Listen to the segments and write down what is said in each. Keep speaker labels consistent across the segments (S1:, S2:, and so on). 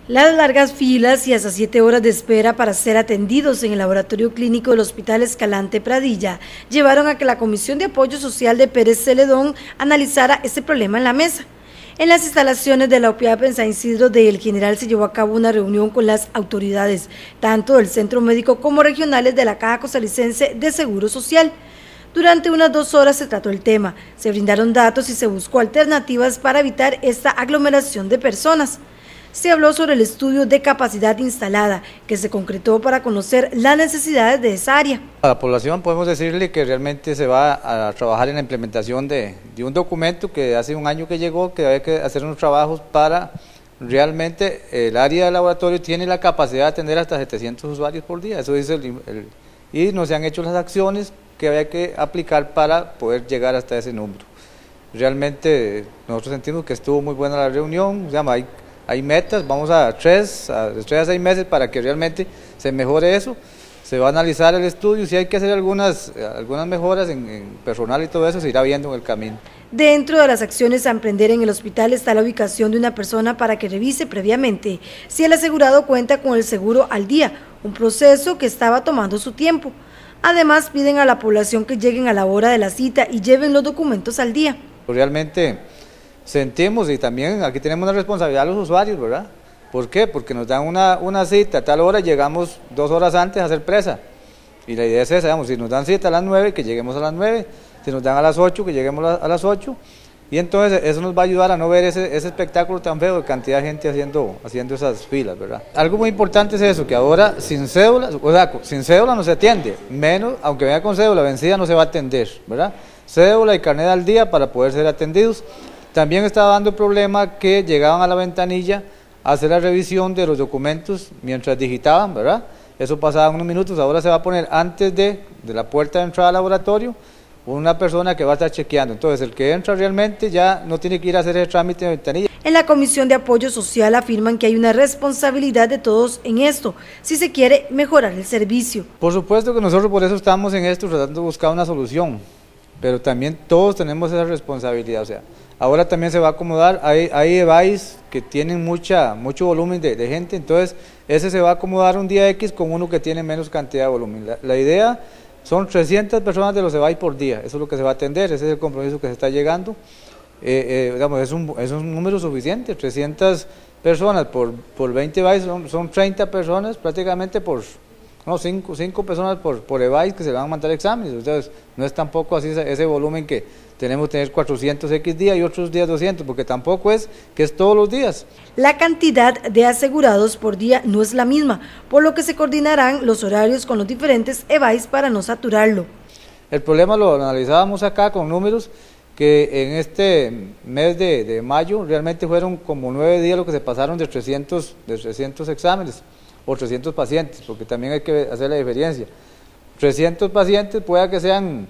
S1: Las largas filas y hasta 7 horas de espera para ser atendidos en el laboratorio clínico del Hospital Escalante Pradilla llevaron a que la Comisión de Apoyo Social de Pérez Celedón analizara este problema en la mesa. En las instalaciones de la OPIAP en San Isidro de El General se llevó a cabo una reunión con las autoridades, tanto del Centro Médico como regionales de la Caja Costarricense de Seguro Social. Durante unas 2 horas se trató el tema, se brindaron datos y se buscó alternativas para evitar esta aglomeración de personas. Se habló sobre el estudio de capacidad instalada, que se concretó para conocer las necesidades de esa área.
S2: A la población podemos decirle que realmente se va a trabajar en la implementación de un documento que hace un año que llegó, que hay que hacer unos trabajos para realmente el área de laboratorio tiene la capacidad de atender hasta 700 usuarios por día, eso dice y no se han hecho las acciones que había que aplicar para poder llegar hasta ese número. Realmente nosotros sentimos que estuvo muy buena la reunión, hay metas, vamos a 3 a 6 meses para que realmente se mejore eso. Se va a analizar el estudio, si hay que hacer algunas mejoras en personal y todo eso, se irá viendo en el camino.
S1: Dentro de las acciones a emprender en el hospital está la ubicación de una persona para que revise previamente si el asegurado cuenta con el seguro al día, un proceso que estaba tomando su tiempo. Además, piden a la población que lleguen a la hora de la cita y lleven los documentos al día.
S2: Realmente sentimos, y también aquí tenemos una responsabilidad a los usuarios, ¿verdad? ¿Por qué? Porque nos dan una cita a tal hora, llegamos 2 horas antes a hacer presa. Y la idea es esa, digamos, si nos dan cita a las 9, que lleguemos a las 9, si nos dan a las 8, que lleguemos a las 8. Y entonces eso nos va a ayudar a no ver ese espectáculo tan feo de cantidad de gente haciendo esas filas, ¿verdad? Algo muy importante es eso, que ahora sin cédula, sin cédula no se atiende, menos, aunque venga con cédula vencida no se va a atender, ¿verdad? Cédula y carnet al día para poder ser atendidos. También estaba dando problema que llegaban a la ventanilla a hacer la revisión de los documentos mientras digitaban, ¿verdad? Eso pasaba unos minutos, ahora se va a poner antes de la puerta de entrada al laboratorio una persona que va a estar chequeando. Entonces el que entra realmente ya no tiene que ir a hacer el trámite de ventanilla.
S1: En la Comisión de Apoyo Social afirman que hay una responsabilidad de todos en esto, si se quiere mejorar el servicio.
S2: Por supuesto que nosotros por eso estamos en esto, tratando de buscar una solución, pero también todos tenemos esa responsabilidad, o sea, ahora también se va a acomodar, hay EVAIS que tienen mucho volumen de gente, entonces ese se va a acomodar un día X con uno que tiene menos cantidad de volumen. La idea son 300 personas de los EVAIS por día, eso es lo que se va a atender, ese es el compromiso que se está llegando. Digamos, es un número suficiente, 300 personas por 20 EVAIS son 30 personas prácticamente por... No, 5 personas por EVAIS que se van a mandar exámenes, entonces no es tampoco así ese volumen que tenemos que tener 400 X días y otros días 200, porque tampoco es que es todos los días.
S1: La cantidad de asegurados por día no es la misma, por lo que se coordinarán los horarios con los diferentes EVAIS para no saturarlo.
S2: El problema lo analizábamos acá con números que en este mes de mayo realmente fueron como 9 días lo que se pasaron de 300 exámenes. O 300 pacientes, porque también hay que hacer la diferencia. 300 pacientes puede que sean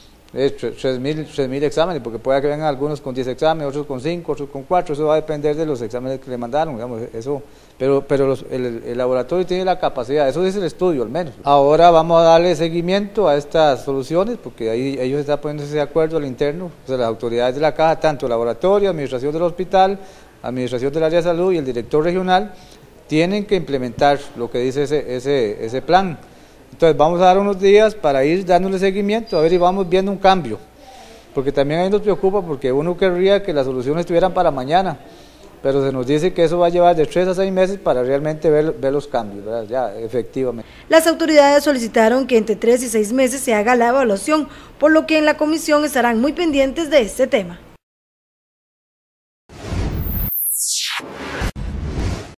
S2: 3.000 exámenes, porque puede que vengan algunos con 10 exámenes, otros con 5, otros con 4, eso va a depender de los exámenes que le mandaron, digamos, eso, pero el laboratorio tiene la capacidad, eso dice el estudio al menos. Ahora vamos a darle seguimiento a estas soluciones, porque ahí ellos están poniéndose de acuerdo al interno, o sea, las autoridades de la caja, tanto el laboratorio, administración del hospital, administración del área de salud y el director regional, tienen que implementar lo que dice ese plan. Entonces vamos a dar unos días para ir dándole seguimiento, a ver y vamos viendo un cambio, porque también a mí nos preocupa porque uno querría que las soluciones estuvieran para mañana, pero se nos dice que eso va a llevar de 3 a 6 meses para realmente ver los cambios, ¿verdad? Ya, efectivamente.
S1: Las autoridades solicitaron que entre 3 y 6 meses se haga la evaluación, por lo que en la comisión estarán muy pendientes de este tema.